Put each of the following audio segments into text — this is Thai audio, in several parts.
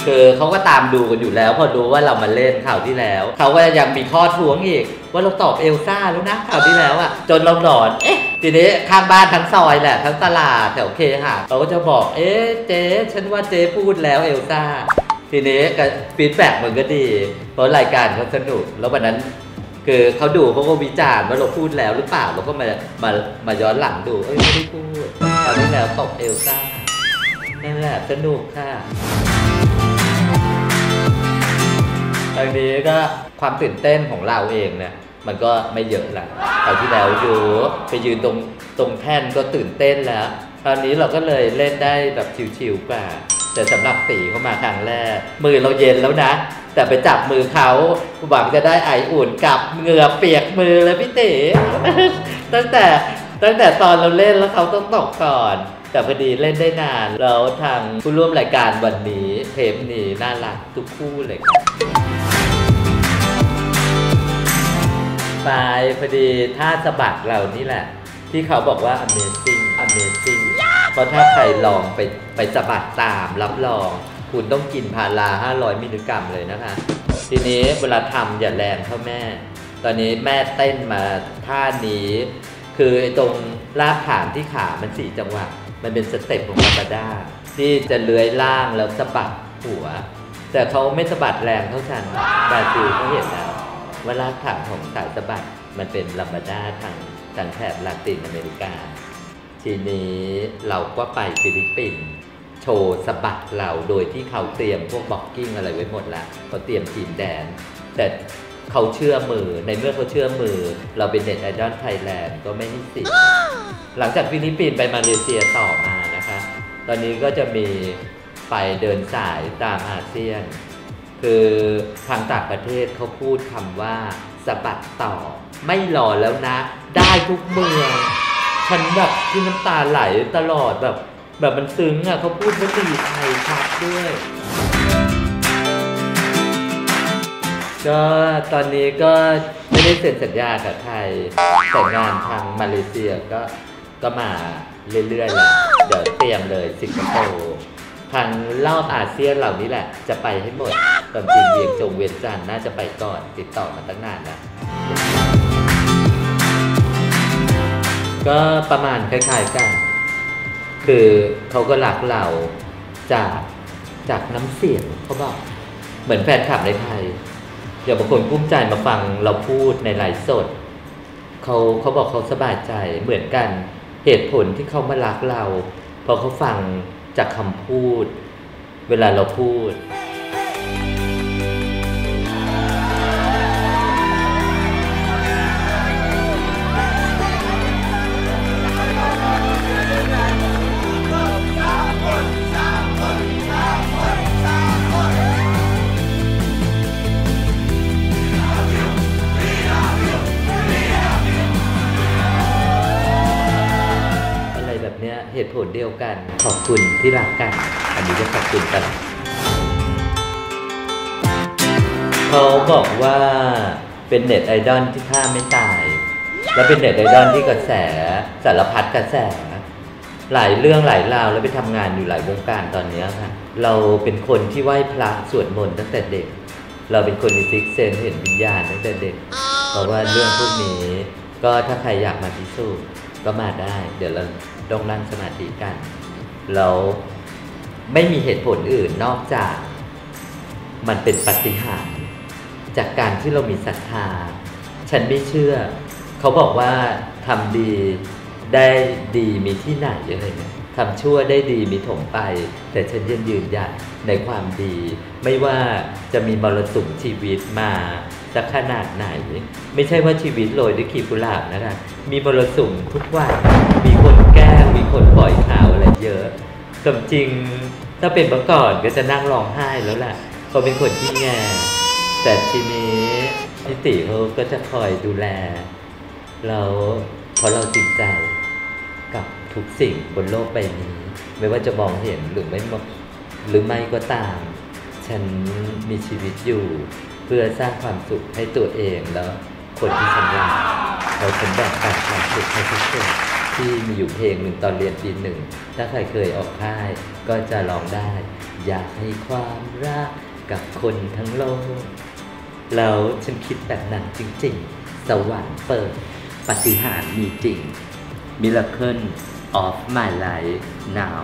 คือเขาก็ตามดูกันอยู่แล้วพอรู้ว่าเรามาเล่นข่าวที่แล้วเขาก็ยังมีข้อท้วงอีกว่าเราตอบเอลซ่าแล้วนะข่าวที่แล้วอ่ะจนเราหลอนทีนี้ข้างบ้านทั้งซอยแหละทั้งตลาดแถวเคหะเขาก็จะบอกเจ๊ฉันว่าเจ๊พูดแล้วเอลซ่าทีนี้ฟีดแบ็กมันก็ดีเพราะรายการเขาสนุกแล้ววันนั้นคือเขาดูเขาก็วิจารณ์ว่าเราพูดแล้วหรือเปล่าเราก็มาย้อนหลังดูไม่ได้พูดคราวที่แล้วตบเอลซ่านั่นแหละสนุกค่ะตอนนี้ก็ความตื่นเต้นของเราเองเนี่ยมันก็ไม่เยอะละคราวที่แล้วอยู่ไปยืนตรงแท่นก็ตื่นเต้นแล้วคราวนี้เราก็เลยเล่นได้แบบชิวๆกว่าแต่สำหรับตีเข้ามาครั้งแรกมือเราเย็นแล้วนะแต่ไปจับมือเขาหวังจะได้ไออุ่นกับเหงื่อเปียกมือเลยพี่ตี ตั้งแต่ตอนเราเล่นแล้วเขาต้องตกก่อนแต่พอดีเล่นได้นานแล้วทางผู้ร่วมรายการวันนี้เทปนี้น่ารักทุกคู่เลยไปพอดีท่าสะบัดเรานี่แหละที่เขาบอกว่า amazing เพราะถ้าใครลองไปสะบัดตามรับรองคุณต้องกินพารา500 มิลลิกรัมเลยนะคะทีนี้เวลาทำอย่าแรงเท่าแม่ตอนนี้แม่เต้นมาท่านี้คือตรงลากฐานที่ขามัน4 จังหวะมันเป็นสเต็ปของลาบาด้าที่จะเลื้อยล่างแล้วสะบัดหัวแต่เขาไม่สะบัดแรงเท่าฉันบราซิลเขาเห็นแล้วว่าลากฐานของสายสะบัดมันเป็นลาบาด้าทางแถบลาตินอเมริกาทีนี้เราก็ไปฟิลิปปินส์โชว์สะบัดเราโดยที่เขาเตรียมพวกบ็อกกิ้งอะไรไว้หมดแล้วเขาเตรียมทีมแดนแต่เขาเชื่อมือในเมื่อเขาเชื่อมือเราเป็นเน็ตไอดอลไทยแลนด์ก็ไม่มีสิทธิ์หลังจากฟิลิปปินส์ไปมาเลเซียต่อมานะคะตอนนี้ก็จะมีไปเดินสายตามอาเซียนคือทางต่างประเทศเขาพูดคำว่าสะบัดต่อไม่หล่อแล้วนะได้ทุกเมืองฉันแบบที่น้ำตาไหลตลอดแบบมันซึ้งอ่ะเขาพูดภาษาไทยชัดด้วยก็ตอนนี้ก็ไม่ได้เซ็นสัญญากับไทยแต่งานทางมาเลเซียก็มาเรื่อยๆแล้วเดี๋ยวเตรียมเลยสิงคโปร์ทางรอบอาเซียนเหล่านี้แหละจะไปให้หมดตอนจริงเวียงจันทร์น่าจะไปก่อนติดต่อมาตั้งนานนะก็ประมาณคล้ายๆกันคือเขาก็รักเราจากน้ำเสียงเขาบอกเหมือนแฟนคลับในไทยอย่างบางคนภูมิใจมาฟังเราพูดในไลฟ์สดเขาบอกเขาสบายใจเหมือนกันเหตุผลที่เขามารักเราเพราะเขาฟังจากคำพูดเวลาเราพูดเหตุผลเดียวกันขอบคุณที่รักกันอันนี้จะขอบคุณกันเขาบอกว่าเป็นเน็ตไอดอลที่ฆ่าไม่ตายและเป็นเน็ตไอดอลที่กระแสสารพัดกระแสหลายเรื่องหลายราวแล้วไปทำงานอยู่หลายวงการตอนนี้ค่ะเราเป็นคนที่ไหว้พระสวดมนต์ตั้งแต่เด็กเราเป็นคนมีซิกเซนเห็นวิญญาณตั้งแต่เด็กเพราะว่าเรื่องพวกนี้ก็ถ้าใครอยากมาพิสูจน์ก็มาได้เดี๋ยวเราต้องนั่งสมาธิกันแล้วไม่มีเหตุผลอื่นนอกจากมันเป็นปาฏิหาริย์จากการที่เรามีศรัทธาฉันไม่เชื่อเขาบอกว่าทำดีได้ดีมีที่ไหนอะไรเนี่ยทำชั่วได้ดีมีถมไปแต่ฉันยังยืนหยัดในความดีไม่ว่าจะมีมรสุมชีวิตมาสักขนาดไหนไม่ใช่ว่าชีวิตโรยด้วยขีกุหลาบนะคะมีมรสุมทุกวันมีคนแกล้งมีคนปล่อยข่าวอะไรเยอะความจริงถ้าเป็นเมื่อก่อนก็จะนั่งร้องไห้แล้วล่ะเขาเป็นคนที่แง่แต่ทีนี้พี่ติเขาก็จะคอยดูแลเราเพราะเราจริงใจกับทุกสิ่งบนโลกใบนี้ไม่ว่าจะมองเห็นหรือไม่ก็ตามฉันมีชีวิตอยู่เพื่อสร้างความสุขให้ตัวเองแล้วคนที่ฉันรักเราฉันแบ่งปันความสุขให้ทุกคนที่มีอยู่เพลงหนึ่งตอนเรียนปีหนึ่งถ้าใครเคยออกค่ายก็จะร้องได้ อยากให้ความรักกับคนทั้งโลกแล้วฉันคิดแบบนั้นจริงๆสวรรค์เปิดปาฏิหาริย์มีจริง Miracle of my life now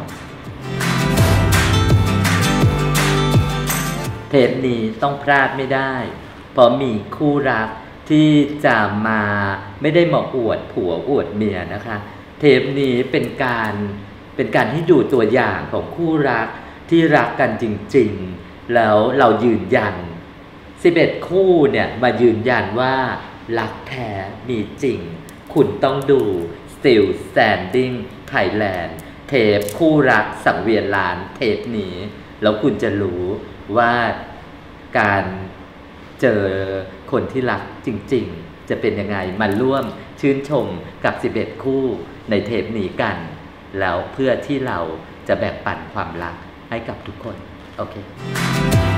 เทปนี้ต้องพลาดไม่ได้เพราะมีคู่รักที่จะมาไม่ได้มาอวดผัวอวดเมียนะคะเทปนี้เป็นการให้ดูตัวอย่างของคู่รักที่รักกันจริงๆแล้วเรายืนยัน11คู่เนี่ยมายืนยันว่ารักแท้มีจริงคุณต้องดู Still Standing Thailand เทปคู่รักสังเวียนล้านเทปนี้แล้วคุณจะรู้ว่าการเจอคนที่รักจริงๆจะเป็นยังไงมาร่วมชื่นชมกับ11คู่ในเทปนี้กันแล้วเพื่อที่เราจะแบ่งปันความรักให้กับทุกคนโอเค